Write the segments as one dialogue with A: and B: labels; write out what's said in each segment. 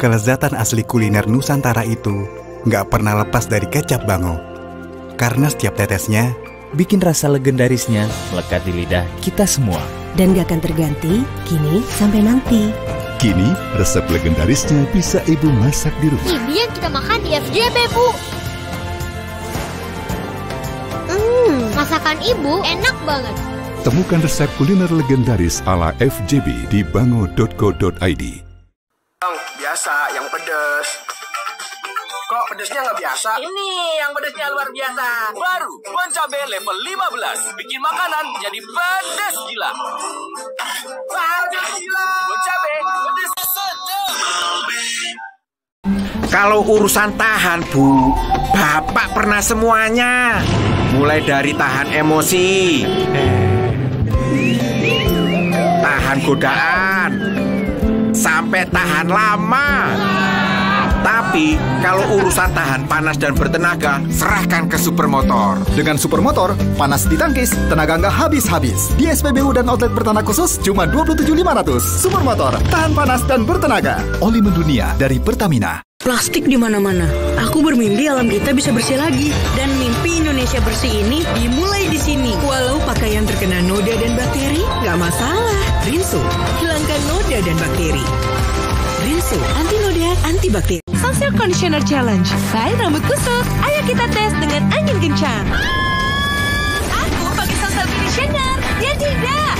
A: Kelezatan asli kuliner Nusantara itu nggak pernah lepas dari kecap Bango. Karena setiap tetesnya
B: bikin rasa legendarisnya melekat di lidah kita semua.
C: Dan gak akan terganti, kini sampai nanti.
D: Kini, resep legendarisnya bisa ibu masak di rumah.
E: Ini yang kita makan di FJB, Bu. Masakan ibu enak banget.
D: Temukan resep kuliner legendaris ala FJB di bango.co.id.
F: Biasa, yang pedes. Kok pedesnya nggak biasa?
G: Ini yang pedesnya luar biasa. Baru Bon Cabe level 15. Bikin makanan jadi pedes gila. Pedes gila. Bon Cabe pedes sedap.
H: Kalau urusan tahan, Bu, Bapak pernah semuanya. Mulai dari tahan emosi, tahan godaan, sampai tahan lama. Tapi kalau urusan tahan panas dan bertenaga, serahkan ke Supermotor.
I: Dengan Supermotor, panas ditangkis, tenaga nggak habis-habis. Di SPBU dan outlet Pertana khusus cuma 27.500. Supermotor, tahan panas dan bertenaga. Oli mendunia dari Pertamina.
J: Plastik di mana-mana. Aku bermimpi alam kita bisa bersih lagi. Dan mimpi Indonesia bersih ini dimulai di sini. Walau pakaian terkena noda dan bakteri, nggak masalah. Rinso, hilangkan noda dan bakteri. Rinso, anti noda, anti bakteri.
K: Sunsilk Conditioner Challenge. By Rambut Kusut. Ayo kita tes dengan angin kencang. Aku pakai Sunsilk Conditioner. Dia tidak.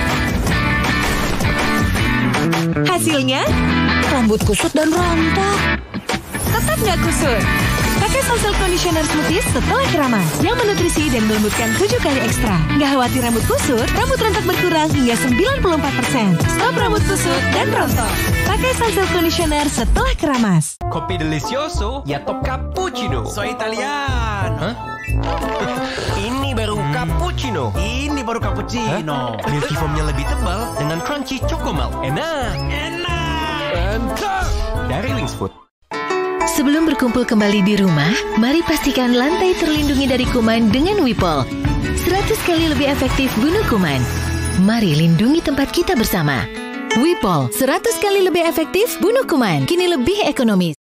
K: Hasilnya, rambut kusut dan rontok. Tetap nggak kusut. Pakai Sunsilk Conditioner Smoothies setelah keramas yang menutrisi dan melembutkan 7 kali ekstra. Nggak khawatir rambut kusut, rambut rontok berkurang hingga 94%. Stop rambut kusut dan rontok. Pakai Sunsilk Conditioner setelah keramas.
L: Kopi delicioso ya top cappuccino.
G: So Italian.
L: Hah?
G: Ini baru cappuccino.
L: Ini baru cappuccino.
G: Milky foamnya lebih tebal dengan crunchy choco milk.
L: Enak.
G: Mantap.
L: Dari Wingsfood.
M: Sebelum berkumpul kembali di rumah, mari pastikan lantai terlindungi dari kuman dengan Wipol. 100 kali lebih efektif bunuh kuman. Mari lindungi tempat kita bersama. Wipol, 100 kali lebih efektif bunuh kuman, kini lebih ekonomis.